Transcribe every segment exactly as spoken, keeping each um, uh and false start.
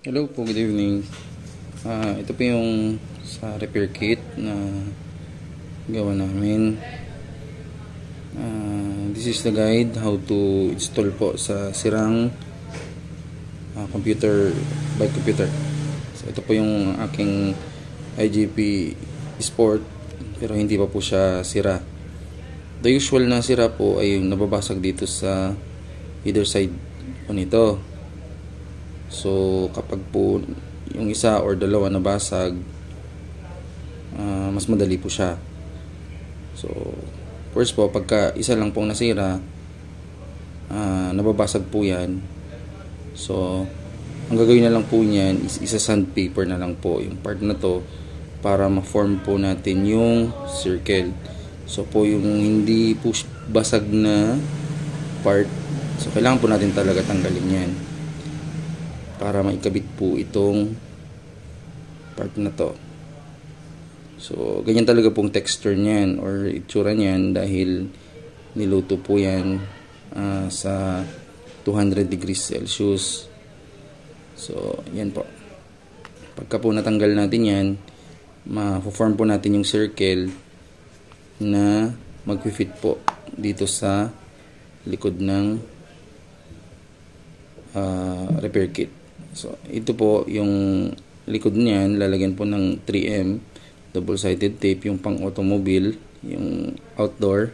Hello po, good evening. Uh, ito po yung sa repair kit na gawa namin. Uh, this is the guide how to install po sa sirang uh, computer by computer. So ito po yung aking iGPSPort pero hindi pa po siya sira. The usual na sira po ay yung nababasag dito sa either side po nito. So kapag po yung isa or dalawa nabasag, uh, mas madali po siya. So first po, pagka isa lang pong nasira, uh, nababasag po yan. So ang gagawin na lang po niyan is isa sandpaper na lang po yung part na to para ma-form po natin yung circle. So po yung hindi po basag na part, so kailangan po natin talaga tanggalin yan para maikabit po itong part na to. So ganyan talaga pong texture niyan or itsura niyan dahil niluto po yan uh, sa two hundred degrees Celsius. So yan po, pagka po natanggal natin yan, ma-form po natin yung circle na mag-fit po dito sa likod ng uh, repair kit. So ito po yung likod niyan, lalagyan po ng three M double-sided tape, yung pang automobile, yung outdoor.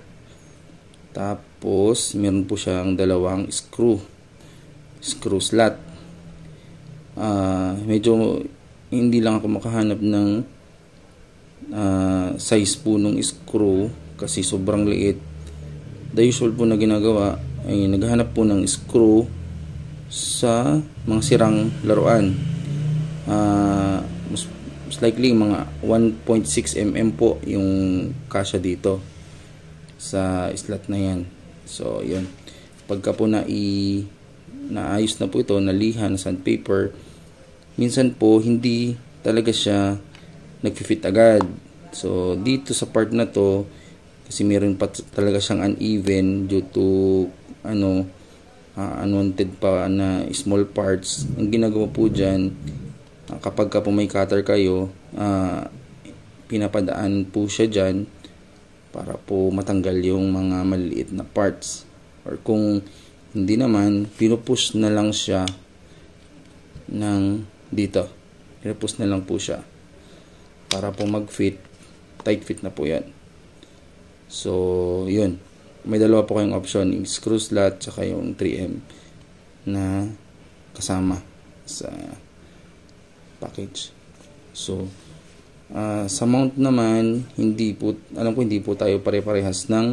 Tapos meron po siyang dalawang screw screw slot. Uh, medyo hindi lang ako makahanap ng uh, size po ng screw kasi sobrang liit. The usual po na ginagawa ay naghahanap po ng screw sa mga sirang laruan. Uh, most, most likely mga one point six millimeter po yung kasya dito sa slot na yan. So yun, pagka po na i naayos na po ito, nalihan sa sandpaper, minsan po hindi talaga siya nagfi-fit agad. So dito sa part na to, kasi meron pa talaga siyang uneven due to ano Uh, unwanted pa na small parts. Ang ginagawa po dyan, uh, kapag ka po may cutter kayo, uh, pinapadaan po siya dyan para po matanggal yung mga maliliit na parts. Or kung hindi naman, pinupush na lang siya ng dito. Pinupush na lang po siya para po mag-fit, tight fit na po yan. So yun, may dalawa po kayong option, yung screw slot saka yung three M na kasama sa package. So uh, sa mount naman, hindi po, alam ko hindi po tayo pare-parehas ng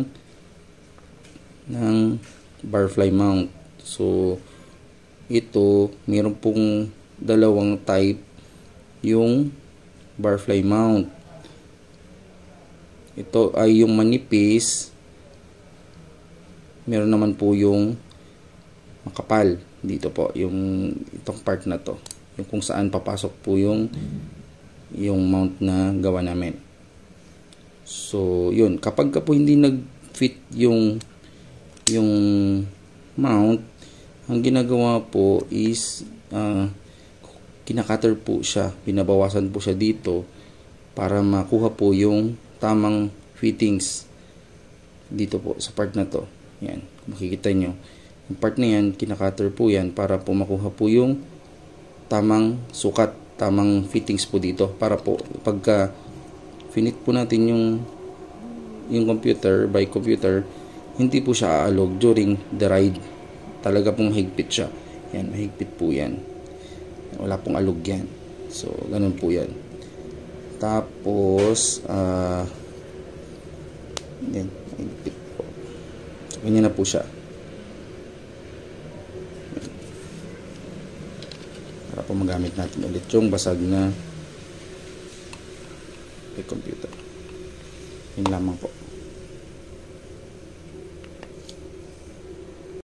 ng barfly mount. So ito, meron pong dalawang type yung barfly mount. Ito ay yung manipis, meron naman po yung makapal dito po, yung itong part na to, yung kung saan papasok po yung yung mount na gawa namin. So yun, kapag ka po hindi nag-fit yung yung mount, ang ginagawa po is uh, kinakater po siya, binabawasan po siya dito para makuha po yung tamang fittings dito po sa part na to. Yan, makikita nyo yung part na yan, kinakater po yan para po makuha po yung tamang sukat, tamang fittings po dito para po pagka finit po natin yung yung computer by computer, hindi po siya aalog during the ride. Talaga pong higpit siya. Yan, mahigpit po yan, wala pong alog yan. So ganun po yan. Tapos uh, yan, mahigpit. Ganyan na po siya. Para po magamit natin ulit yung basag na computer. Yun lamang po.